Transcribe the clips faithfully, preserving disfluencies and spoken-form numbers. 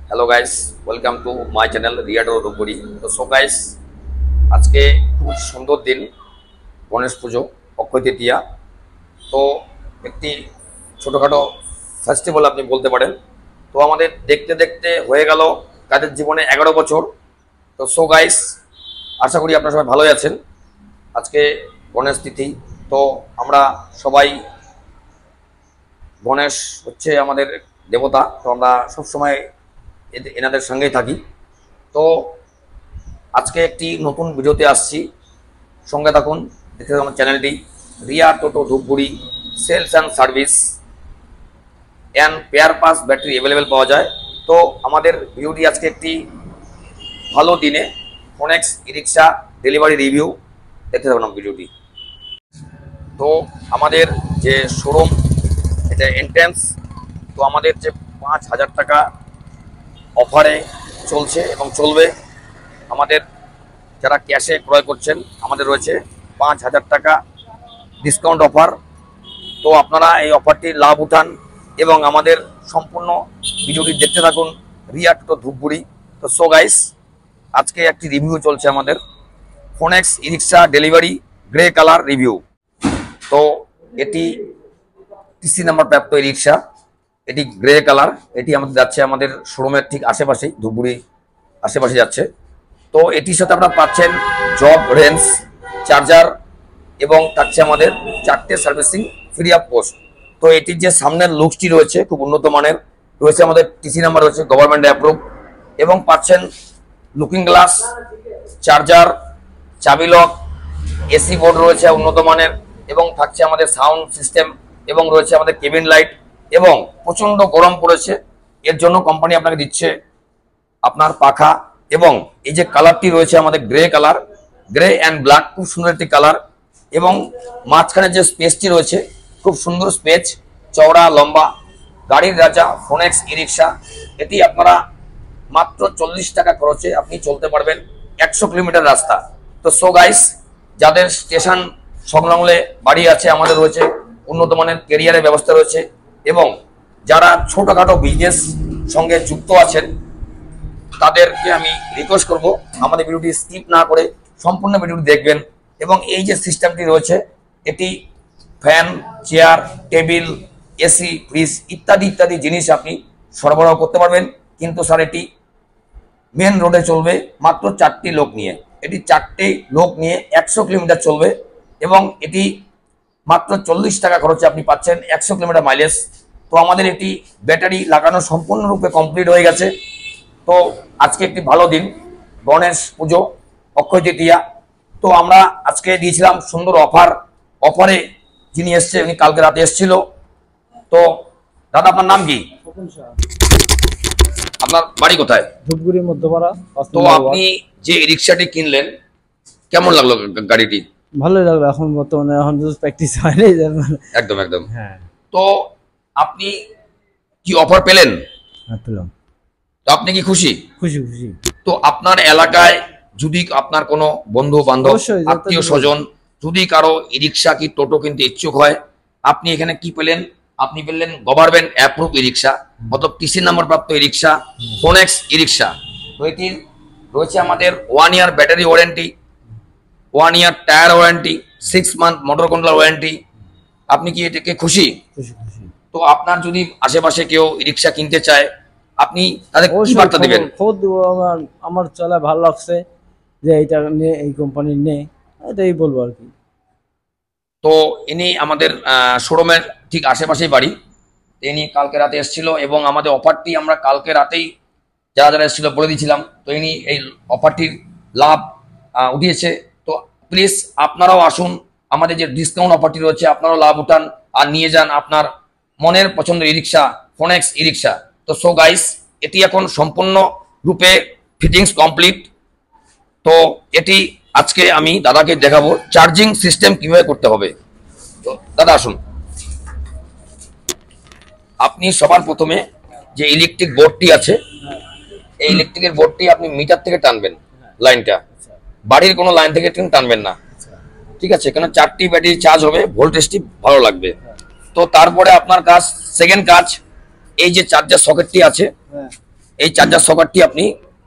Hello guys, welcome to my channel Riya Toto Rupguri. তো so guys, আজকে খুব সুন্দর দিন, গণেশ পুজো, অক্ষয় তৃতীয়া। তো একটি ছোটোখাটো ফেস্টিভ্যাল আপনি বলতে পারেন। তো আমাদের দেখতে দেখতে হয়ে গেল কাদের জীবনে এগারো বছর। তো সো গাইস, আশা করি আপনারা সবাই ভালোই আছেন। আজকে গণেশ তিথি, তো আমরা সবাই, গণেশ হচ্ছে আমাদের দেবতা, তো আমরা সবসময় এনাদের সঙ্গেই থাকি। তো আজকে একটি নতুন ভিডিওতে আসছি, সঙ্গে থাকুন, দেখতে থাকুন আমার চ্যানেলটি Riya Toto Dhupguri. Sales and service and spare parts battery available পাওয়া যায়। তো আমাদের ভিডিওটি আজকে একটি ভালো দিনে Fonex e rickshaw delivery review, দেখতে থাকুন আমার ভিডিওটি। তো আমাদের যে শোরুম, এটা এন্ট্রেন্স। তো আমাদের যে পাঁচ হাজার টাকা অফারে চলছে এবং চলবে। আমাদের যারা ক্যাশে ক্রয় করছেন, আমাদের রয়েছে পাঁচ হাজার টাকা ডিসকাউন্ট অফার। তো আপনারা এই অফারটির লাভ উঠান এবং আমাদের সম্পূর্ণ ভিডিওটি দেখতে থাকুন রিয়া টোটো ধূপগুড়ি। তো সো গাইস, আজকে একটি রিভিউ চলছে আমাদের Fonex e rickshaw delivery grey colour review. তো এটি টিসি নাম্বার প্রাপ্ত ই রিক্সা, এটি গ্রে কালার। এটি আমাদের যাচ্ছে আমাদের শোরুমের ঠিক আশেপাশেই, ধূপগুড়ি আশেপাশে যাচ্ছে। তো এটির সাথে আপনারা পাচ্ছেন জব রেঞ্জ, চার্জার এবং থাকছে আমাদের চারটে সার্ভিসিং ফ্রি অফ পোস্ট। তো এটির যে সামনের লুকসটি রয়েছে খুব উন্নত মানের রয়েছে, আমাদের টিসি নাম্বার রয়েছে গভর্নমেন্ট অ্যাপ্রুভ, এবং পাচ্ছেন লুকিং গ্লাস, চার্জার, চাবি লক, এসি বোর্ড রয়েছে উন্নত মানের, এবং থাকছে আমাদের সাউন্ড সিস্টেম, এবং রয়েছে আমাদের কেবিন লাইট। এবং প্রচন্ড গরম পড়েছে, এর জন্য কোম্পানি আপনাকে দিচ্ছে আপনার পাখা। এবং এই যে কালারটি রয়েছে আমাদের grey colour, grey and black, খুব সুন্দর একটি কালার। এবং মাঝখানে যে স্পেসটি রয়েছে খুব সুন্দর স্পেস, চওড়া লম্বা। গাড়ির রাজা ফোনেক্স ই রিক্সা, এটি আপনারা মাত্র চল্লিশ টাকা খরচে আপনি চলতে পারবেন একশো কিলোমিটার রাস্তা। তো সো গাইস, যাদের স্টেশন সংলগ্নে বাড়ি আছে, আমাদের রয়েছে উন্নত মানের কেরিয়ারের ব্যবস্থা রয়েছে। এবং যারা ছোটখাটো বিজনেস সঙ্গে যুক্ত আছেন, তাদেরকে আমি রিকোয়েস্ট করব আমাদের ভিডিওটি স্কিপ না করে সম্পূর্ণ ভিডিওটি দেখবেন। এবং এই যে সিস্টেমটি রয়েছে, এটি fan, chair, table, AC, fridge ইত্যাদি ইত্যাদি জিনিস আপনি সরবরাহ করতে পারবেন। কিন্তু স্যার, এটি মেন রোডে চলবে মাত্র চারটি লোক নিয়ে। এটি চারটি লোক নিয়ে একশো কিলোমিটার চলবে, এবং এটি মাত্র চল্লিশ টাকা খরচে আপনি পাচ্ছেন একশো কিলোমিটার মাইলেজ। তো আমাদের এটি ব্যাটারি লাগানো সম্পূর্ণরূপে কমপ্লিট হয়ে গেছে। তো আজকে একটি ভালো দিন, গণেশ পুজো, অক্ষয় তৃতীয়া। তো আমরা আজকে দিয়েছিলাম সুন্দর অফার। অফারে যিনি এসছে, উনি কালকে রাতে এসেছিল। তো দাদা, আপনার নাম কি? আপনার বাড়ি কোথায়? ধূপগুড়ি মধ্যপাড়া। তো আপনি যে রিক্সাটি কিনলেন, কেমন লাগলো গাড়িটি? ভালোই লাগলো। এখন বর্তমানে এখন প্র্যাকটিস হয়নি। একদম একদম। হ্যাঁ, তো আপনি কি অফার পেলেন? হ্যাঁ পেলাম। তো আপনি কি খুশি? খুশি খুশি। তো আপনার এলাকায় যদি আপনার কোনো বন্ধু বান্ধব, আত্মীয় স্বজন যদি কারো ই রিক্সা কি টোটো কিনতে ইচ্ছুক হয়, আপনি এখানে কি পেলেন? আপনি পেলেন গভর্নমেন্ট অ্যাপ্রুভ ই রিক্সা, অথবা টিসি নাম্বার প্রাপ্ত ই রিক্সা, ফোনেক্স ই রিক্সা। তো এটির রয়েছে আমাদের one year battery warranty, one year tyre warranty, six month motor control warranty. আপনি কি এটাকে খুশি? খুশি খুশি। তো আপনার যদি আশেপাশে কেউ ই রিক্সা কিনতে চায়, আপনি তাদের কি বার্তা দেবেন? খবর দেবো। আমার আমার চলা ভালো লাগছে যে এইটা নে, এই কোম্পানির নে, এটাই বলবো আর কি। তো ইনি আমাদের শোরুমের ঠিক আশেপাশেই বাড়ি। ইনি কালকে রাতে এসেছিল, এবং আমাদের অফারটি আমরা কালকে রাতেই যারা যারা এসেছিল বলে দিয়েছিলাম। তো ইনি এই অফারটির লাভ উঠিয়েছে। তো প্লিজ আপনারাও আসুন, আমাদের যে ডিসকাউন্ট অফারটি রয়েছে আপনারাও লাভ উঠান আর নিয়ে যান আপনার মনের পছন্দের ই রিক্সা, ফোনেক্স ই রিক্সা। তো সো গাইস, এটি এখন সম্পূর্ণ রূপে ফিটিংস কমপ্লিট। তো এটি আজকে আমি দাদাকে দেখাবো চার্জিং সিস্টেম কিভাবে করতে হবে। তো দাদা আসুন। আপনি সবার প্রথমে যে ইলেকট্রিক বোর্ডটি আছে, এই ইলেকট্রিকের বোর্ডটি আপনি মিটার থেকে টানবেন, লাইনটা বাড়ির কোনো লাইন থেকে টানবেন না, ঠিক আছে? কারণ চারটি ব্যাটারি চার্জ হবে, ভোল্টেজটি ভালো লাগবে। তো তারপরে আপনার কাজ, সেকেন্ড কাজ, এই যে চার্জার সকেটটি আছে, এই চার্জার সকেটটি আপনি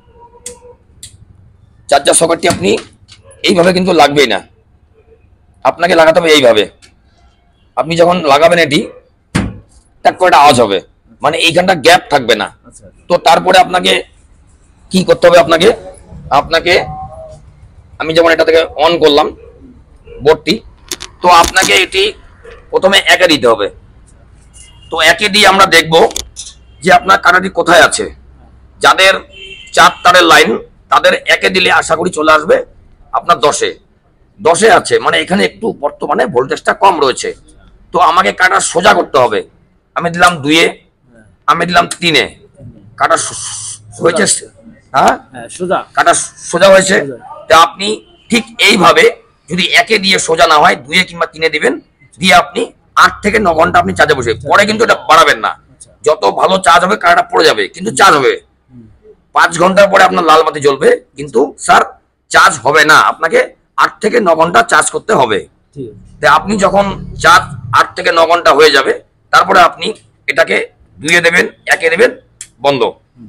চার্জার সকেটটি আপনি এইভাবে কিন্তু লাগবেই না, আপনাকে লাগাতে হবে এইভাবে। আপনি যখন লাগাবেন এটি টাক করে একটা আওয়াজ হবে, মানে এইখানটা গ্যাপ থাকবে না। আচ্ছা তো তারপরে আপনাকে কি করতে হবে, আপনাকে আপনাকে আমি যেমন এটা থেকে অন করলাম বোর্ডটি, তো আপনাকে এটি প্রথমে একে দিতে হবে। তো একে দিয়ে আমরা দেখব যে আপনার কাটাটি কোথায় আছে। যাদের চার তারের লাইন তাদের একে দিলে আশা করি চলে আসবে আপনার দশে দশে আছে, মানে এখানে একটু বর্তমানে ভোল্টেজটা কম রয়েছে। তো আমাকে কাটা সোজা করতে হবে। আমি দিলাম দুইয়ে, আমি দিলাম তিনে, কাটা হয়েছে, হ্যাঁ সোজা কাটা সোজা হয়েছে। তা আপনি ঠিক এইভাবে যদি একে দিয়ে সোজা না হয় দুইয়ে কিংবা তিনে দিবেন, দিয়ে আপনি আট থেকে ন ঘন্টা আপনি চার্জে বসে, পরে কিন্তু এটা বাড়াবেন না। যত ভালো চার্জ হবে কাটাটা পড়ে যাবে, কিন্তু চার্জ হবে। পাঁচ ঘন্টার পরে আপনার লাল বাতি জ্বলবে, কিন্তু স্যার চার্জ হবে না। আপনাকে আট থেকে ন ঘন্টা চার্জ করতে হবে। তাই আপনি যখন চার্জ আট থেকে ন ঘন্টা হয়ে যাবে, তারপরে আপনি এটাকে দুইয়ে দেবেন, একে দেবেন, বন্ধ।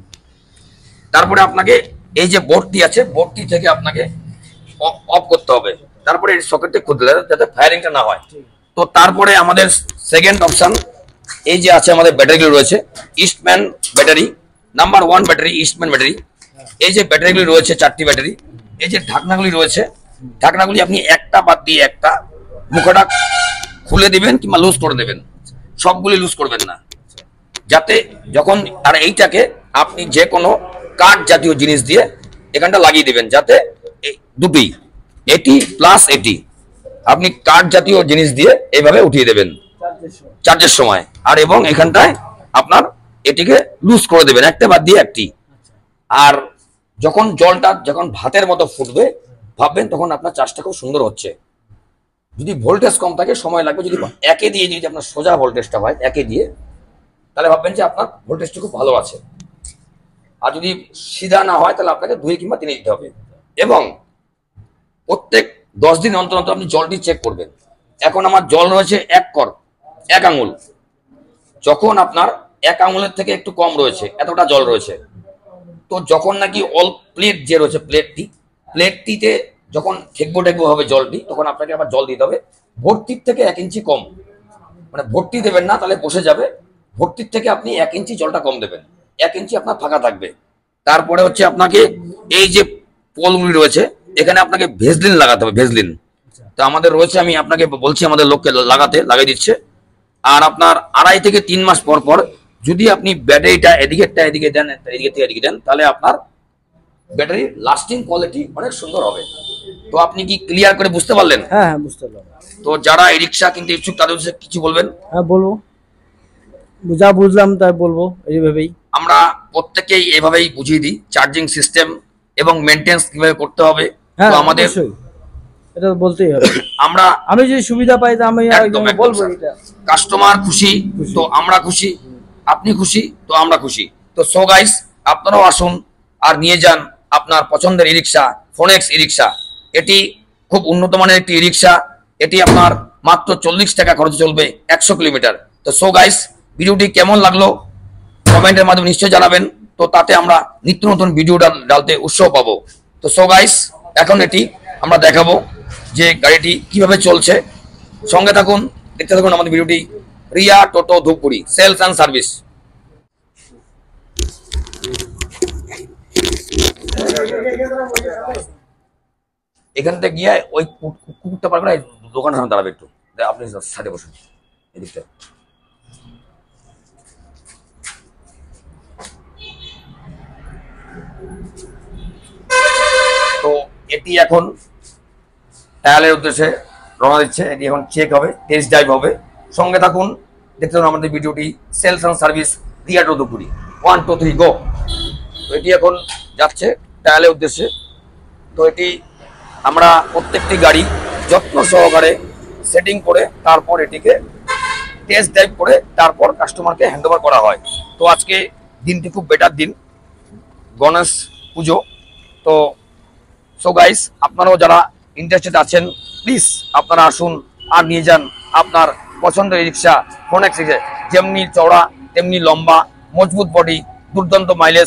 তারপরে আপনাকে এই যে বোর্ডটি আছে, বোর্ডটি থেকে আপনাকে অফ করতে হবে। তারপরে এই সকেটটি খুলতে হবে যাতে ফায়ারিংটা না হয়। তো তারপরে আমাদের সেকেন্ড অপশন, এই যে আছে আমাদের ব্যাটারিগুলো রয়েছে, Eastman battery number one battery, Eastman battery. এই যে ব্যাটারিগুলি রয়েছে চারটি ব্যাটারি, এই যে ঢাকনাগুলি রয়েছে, ঢাকনাগুলি আপনি একটা বাদ দিয়ে একটা মুখটা খুলে দিবেন কিংবা লুজ করে দেবেন, সবগুলি লুজ করবেন না, যাতে যখন আর এইটাকে আপনি যে কোনো কাঠ জাতীয় জিনিস দিয়ে এখানটা লাগিয়ে দিবেন, যাতে দুটি এটি প্লাস এটি আপনি কাঠ জাতীয় জিনিস দিয়ে এইভাবে উঠিয়ে দেবেন চার্জের সময়। আর এবং এখানটায় আপনার এটিকে লুজ করে দেবেন, একটা বাদ দিয়ে একটি। আর যখন জলটা যখন ভাতের মতো ফুটবে ভাববেন তখন আপনার চার্জটা খুব সুন্দর হচ্ছে। যদি ভোল্টেজ কম থাকে সময় লাগবে, যদি একে দিয়ে যদি আপনার সোজা ভোল্টেজটা হয় একে দিয়ে, তাহলে ভাববেন যে আপনার ভোল্টেজটা খুব ভালো আছে। আর যদি সিধা না হয় তাহলে আপনাকে দুই কিংবা তিনে দিতে হবে। এবং প্রত্যেক দশ দিন অন্তর অন্তর আপনি জলটি চেক করবেন। এখন আমার জল রয়েছে এক কর এক আঙুল, যখন আপনার এক আঙুলের থেকে একটু কম রয়েছে, এতটা জল রয়েছে, তো যখন নাকি অল প্লেট যে রয়েছে প্লেটটি প্লেটটিতে যখন ঠেকবো ঠেকবো হবে জলটি, তখন আপনাকে আবার জল দিতে হবে ভর্তির থেকে এক ইঞ্চি কম। মানে ভর্তি দেবেন না, তাহলে বসে যাবে। ভর্তির থেকে আপনি এক ইঞ্চি জলটা কম দেবেন, এক ইঞ্চি আপনার ফাঁকা থাকবে। তারপরে হচ্ছে আপনাকে এই যে পোলগুলি রয়েছে এখানে আপনাকে ভেজলিন লাগাতে হবে, ভেজলিন। তো আমাদের রয়েছে, আমি আপনাকে বলছি আমাদের লোককে লাগাতে, লাগিয়ে দিচ্ছে। আর আপনার আড়াই থেকে তিন মাস পর পর যদি আপনি ব্যাটারিটা এদিকেরটা এদিকে দেন, এদিকে থেকে এদিকে দেন, তাহলে আপনার ব্যাটারি লাস্টিং কোয়ালিটি অনেক সুন্দর হবে। তো আপনি কি ক্লিয়ার করে বুঝতে পারলেন? হ্যাঁ হ্যাঁ বুঝতে পারলাম। তো যারা এই রিক্সা কিনতে ইচ্ছুক তাদের কিছু বলবেন? হ্যাঁ বলবো, যা বুঝলাম তাই বলবো। এইভাবেই আমরা প্রত্যেকেই এভাবেই বুঝিয়ে দিই চার্জিং সিস্টেম এবং মেইনটেনেন্স কিভাবে করতে হবে। তো আমাদের এটা বলতেই হবে। আমরা আমি যদি সুবিধা পাই তো আমি বলবো। এটা কাস্টমার খুশি তো আমরা খুশি, আপনি খুশি তো আমরা খুশি। তো সো গাইস, আপনারাও আসুন আর নিয়ে যান আপনার পছন্দের ই রিক্সা, ফোনেক্স ই রিক্সা। এটি খুব উন্নত মানের একটি ই রিক্সা। এটি আপনার মাত্র চল্লিশ টাকা খরচ চলবে একশো কিলোমিটার। তো সো গাইস, ভিডিওটি কেমন লাগলো কমেন্টের মাধ্যমে নিশ্চয়ই জানাবেন। তো তাতে আমরা নিত্য নতুন ভিডিও ডালতে উৎসাহ পাবো। তো সো গাইস, এখন এটি আমরা দেখাবো যে গাড়িটি কিভাবে চলছে। সঙ্গে থাকুন, দেখতে থাকুন আমাদের ভিডিওটি। Riya Toto Dhupguri sales and service. এখান থেকে গিয়ে ওই কুকুরটা পারবে না, দোকানের সামনে দাঁড়াবে, একটু আপনি সাইডে বসুন এদিকটা। তো এটি এখন ট্রায়ালের উদ্দেশ্যে রওনা দিচ্ছে। এটি এখন চেক হবে, টেস্ট ড্রাইভ হবে। সঙ্গে থাকুন, দেখতে থাকুন আমাদের ভিডিওটি। Sales and service Riya Toto Dhupguri, one two three go. তো এটি এখন যাচ্ছে ট্রায়ালের উদ্দেশ্যে। তো এটি আমরা প্রত্যেকটি গাড়ি যত্ন সহকারে সেটিং করে তারপর এটিকে টেস্ট ড্রাইভ করে তারপর কাস্টমারকে হ্যান্ডওভার করা হয়। তো আজকে দিনটি খুব বেটার দিন, গণেশ পুজো। তো সো গাইস, আপনারাও যারা ইন্টারেস্টেড আছেন প্লিজ আপনারা আসুন আর নিয়ে যান আপনার পছন্দের রিক্সা, ফোনেক্স রিক্সা। যেমনি চওড়া তেমনি লম্বা, মজবুত বডি, দুর্দান্ত mileage,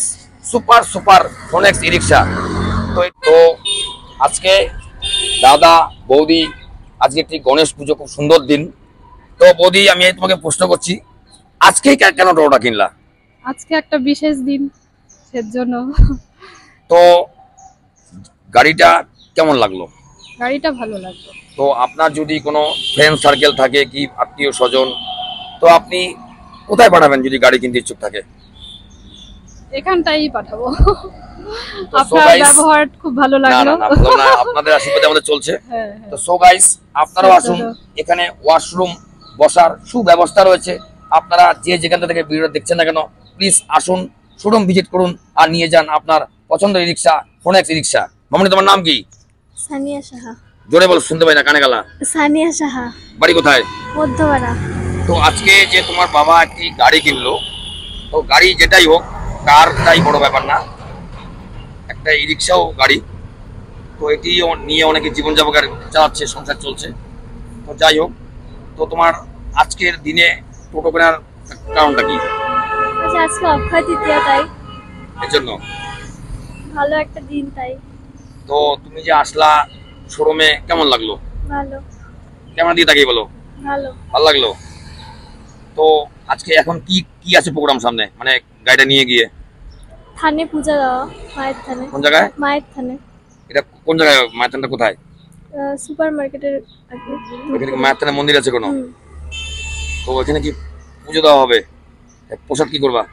super super Fonex e rickshaw. তো তো আজকে দাদা বৌদি, আজকে একটি গণেশ পুজো, খুব সুন্দর দিন। তো বৌদি, আমি তোমাকে প্রশ্ন করছি, আজকেই কে- কেন টোটোটা কিনলা? আজকে একটা বিশেষ দিন, সেজন্য। তো গাড়িটা কেমন লাগলো? গাড়িটা ভালো লাগলো। তো আপনার যদি কোনো ফ্রেন্ড সার্কেল থাকে কি আত্মীয় স্বজন, তো আপনি কোথায় পাঠাবেন যদি গাড়ি কিনতে ইচ্ছুক থাকে? এখানটাই পাঠাবো। তো so আপনার guys- ব্যবহার খুব ভালো না লাগলো। না না, ভালো না, আপনাদের আশীর্বাদে আমাদের চলছে। হ্যাঁ, হ্যাঁ। তো সো গাইস, আপনারাও আসুন, এখানে ওয়াশরুম, বসার সুব্যবস্থা রয়েছে। আপনারা যে যেখান থেকে ভিডিও দেখছেন না কেন, প্লিজ আসুন, শোরুম ভিজিট করুন আর নিয়ে যান আপনার পছন্দের রিক্সা, ফোনেক্স রিক্সা। মামনি, তোমার নাম কি? সানিয়া সাহা। জোরে বল, শুনতে পাই না, কানে গালা। সানিয়া সাহা, বাড়ি কোথায়? মধ্যপাড়া। তো আজকে যে তোমার বাবা একটি গাড়ি কিনলো, তো গাড়ি যেটাই হোক, কারটাই বড় ব্যাপার না, একটা ই রিক্সাও গাড়ি। তো এটি নিয়ে অনেকে জীবনযাপন চালাচ্ছে, সংসার চলছে। তো যাই হোক, তো তোমার আজকের দিনে টোটো কেনার কারণটা কি? আচ্ছা, আজকে অক্ষয় তৃতীয়া, তাই এর জন্য। ভালো একটা দিন, তাই। তো তুমি যে আসলা শোরুমে, কেমন লাগলো? ভালো। ক্যামেরা দিয়ে তাকিয়ে বলো। ভালো। ভালো লাগলো। তো আজকে এখন কি কি আছে প্রোগ্রাম সামনে, মানে গাড়িটা নিয়ে গিয়ে? থানে পূজা দেওয়া, মায়ের থানে। কোন জায়গায়? মায়ের থানে। এটা কোন জায়গায়? মায়ের থানটা কোথায়? সুপার মার্কেটের আগে। ওখানে কি মায়ের থানের মন্দির আছে কোনো? হুম। তো ওখানে কি পুজো দেওয়া হবে? প্রসাদ কি করবা?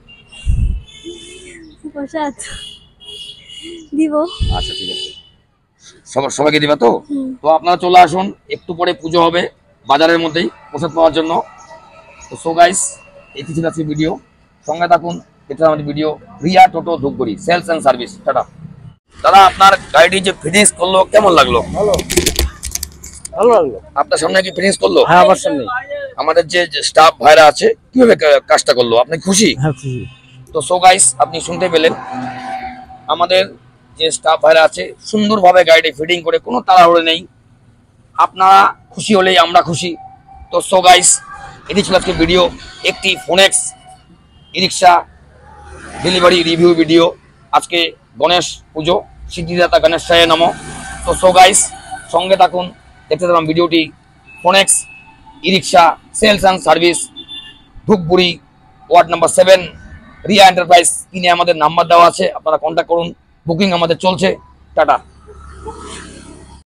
প্রসাদ দিব। আচ্ছা, ঠিক আছে, সবার সবাইকে দিবা তো? হুম। তো আপনারা চলে আসুন, একটু পরে পুজো হবে বাজারের মধ্যেই প্রসাদ পাওয়ার জন্য। তো সো গাইস, এই কিছু আছে ভিডিও, সঙ্গে থাকুন, এটা আমাদের video. Riya Toto Dhupguri sales and service. Tata. দাদা, আপনার গাড়িটি যে ফিনিশ করলো, কেমন লাগলো? ভালো ভালো লাগলো। আপনার সামনে কি ফিনিশ করলো? হ্যাঁ, আমার সামনে। আমাদের যে স্টাফ ভাইরা আছে, কিভাবে কা- কাজটা করলো, আপনি খুশি? হ্যাঁ, খুশি। তো সো গাইস, আপনি শুনতে পেলেন, আমাদের যে স্টাফ ভাইরা আছে সুন্দরভাবে গাড়িটি ফিটিং করে, কোনো তাড়াহুড়ো নেই। আপনারা খুশি হলেই আমরা খুশি। তো সো গাইস, এটি ছিল আজকে ভিডিও, একটি Fonex e rickshaw delivery review video. আজকে গণেশ পুজো, সিদ্ধিদাতা গণেশ সায় নম। তো সো গাইস, সঙ্গে থাকুন, দেখতে থাকুন ভিডিওটি। Fonex e rickshaw sales and service, Dhupguri, ward number seven, Riya enterprise. কিনে আমাদের নাম্বার দেওয়া আছে, আপনারা কন্ট্যাক্ট করুন, বুকিং আমাদের চলছে। টাটা।